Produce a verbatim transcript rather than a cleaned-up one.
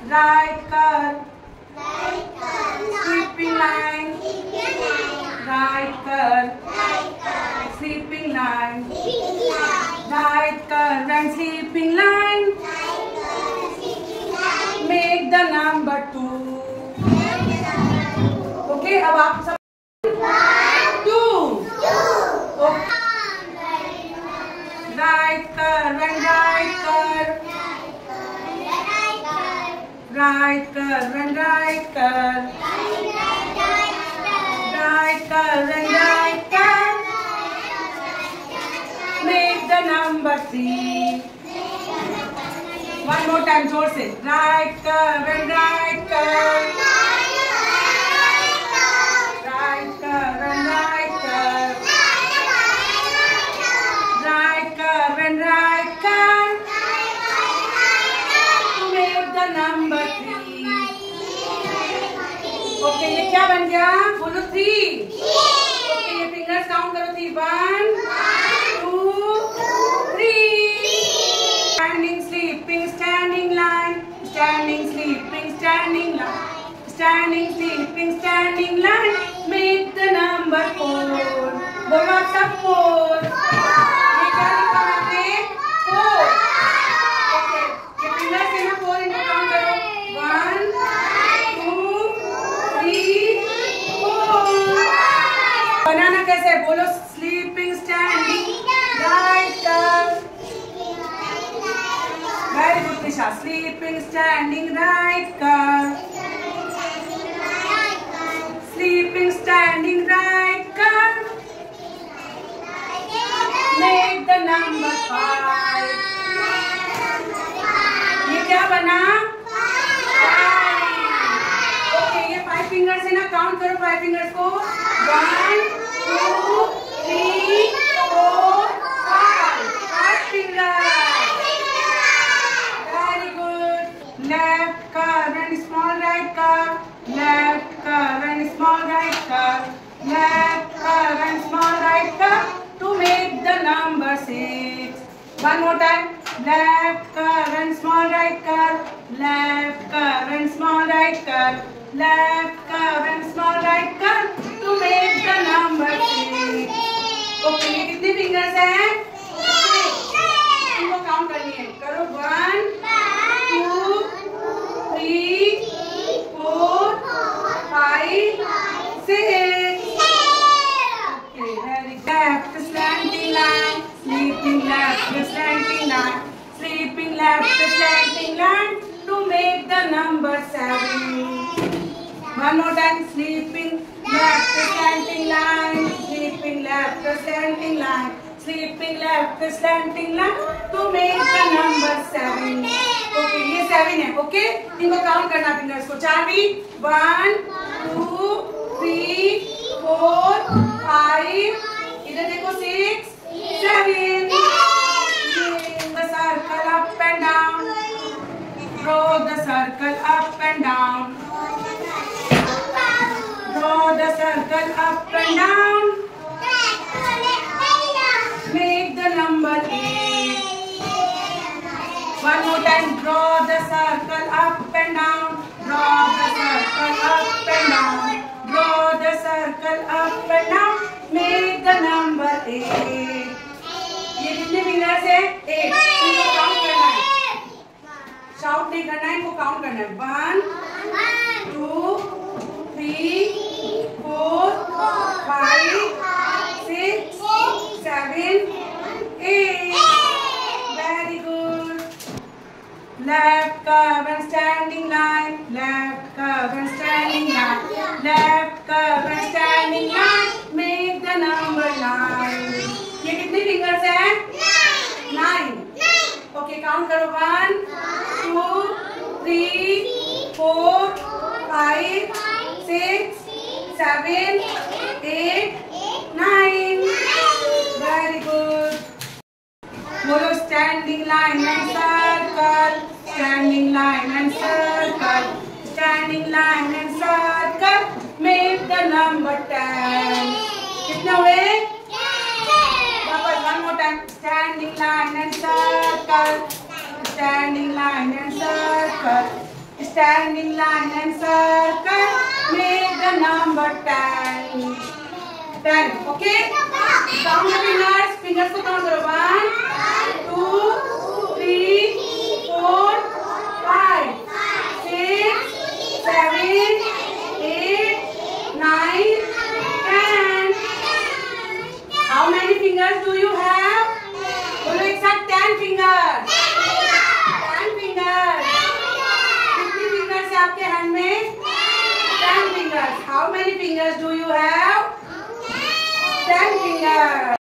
Right curve. Sweeping line. Right curve. Sweeping line. Right curve and sweeping line. Make the number two. Okay, अब आप सब two. Okay. Right curve and right curve. Right curve and right curve. Right curve and right curve. Make the number three. One more time, जोर से. Right curve and right curve. Right curve and right curve. Right curve and right curve. To make the number three. Okay, ये क्या बन गया? बोलो three. Okay, ये fingers count करो three. One, two, three. Standing, sleeping, standing line. Standing, sleeping, standing line. Standing, sleeping, standing line. Make the number four. बोलो आप सब four. ये क्या लिखा हमने? Four. Okay, ये fingers से ना four इनको count करो. One, two, three, four. बनाना कैसे? बोलो sleeping, standing, right curve. Very good, Nisha. Sleeping, standing, right curve. Sleeping, standing, right curve. Make the number five. ये क्या बना? Okay, ये five fingers से ना count करो five fingers को. One, two, three, four, five. Five fingers. Very good. Left curve and small right curve. Left curve and small right curve. Left curve and small right curve to make the number six. One more time. Left curve and small right curve. Left curve and small right curve. Left curve and small right curve to make the number six. Okay, ये कितने fingers हैं? इनको count करनी है. करो one, two, three, four, five, six. Okay, very good. Left slanting line, sleeping left slanting line, sleeping left slanting line to make the number seven. One more time. Sleeping left slanting line, sleeping left slanting line, sleeping left slanting line to make the number seven. Okay, ये seven है. Okay, इनको count करना fingers को. चाबी one, two, three, four, five. इधर देखो six, seven. The circle up and down. Draw the circle up and down. Draw the circle up and down. Make the number eight. One more time. Draw the circle up and down. Draw the circle up and down. Draw the circle up and down. Make the number eight. ये कितने fingers है? Eight. इनको count करना है. Shout नहीं करना है, इनको count करना है. One, two, three, four, five, six, seven, eight. Very good. Left curve and standing line. Left curve and standing line. Left curve and standing line. Make the number nine. ये कितने fingers हैं? Nine. Okay, count करो. One, two, three, four, five, six, seven, eight, nine. Very good. बोलो standing line and circle. Standing line and circle. Standing line and circle. Make the number ten. कितने हुए? वापस one more time. Standing line and circle. Standing line and circle. stand in line and circle. Make the number ten. ten. Okay? Count the fingers. Fingers को count करो. One, two, three, four, five, six, seven, eight, nine, ten. How many fingers do you have? बोलो एक साथ ten fingers. ten fingers. कितनी fingers है आपके hand में? ten fingers. How many fingers do you have? ten fingers.